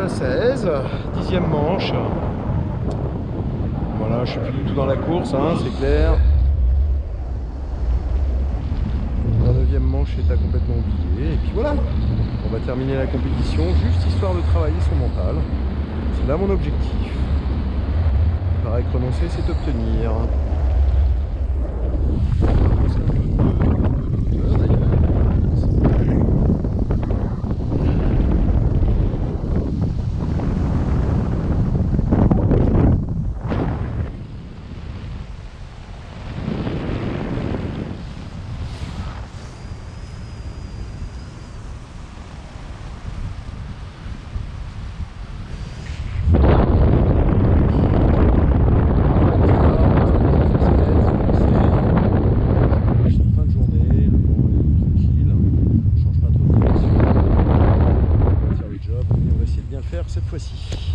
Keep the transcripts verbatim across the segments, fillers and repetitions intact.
seize, dixième manche. Voilà, je suis plus du tout dans la course, hein, c'est clair. La neuvième manche est à complètement oublier. Et puis voilà, on va terminer la compétition juste histoire de travailler son mental. C'est là mon objectif. Il paraît que renoncer, c'est obtenir. Cette fois-ci.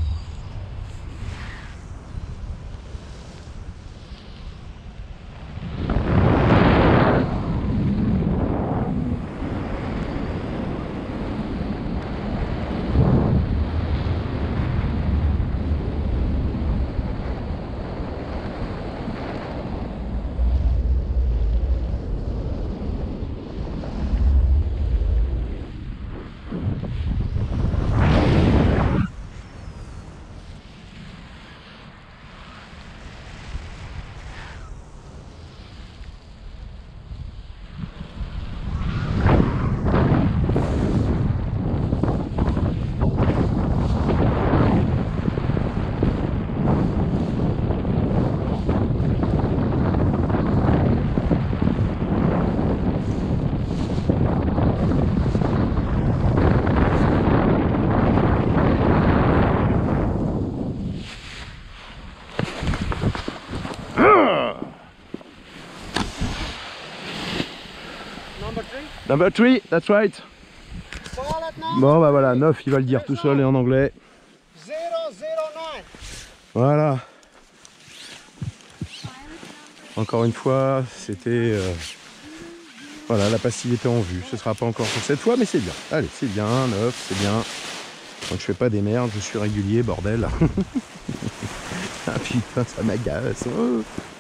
Number three, that's right. Bon bah voilà, neuf, il va le dire tout seul et en anglais. zéro zéro neuf. Voilà. Encore une fois, c'était... Euh, voilà, la pastille était en vue. Ce sera pas encore pour cette fois, mais c'est bien. Allez, c'est bien, neuf, c'est bien. Donc je fais pas des merdes, je suis régulier, bordel. Ah putain, ça m'agace. Oh.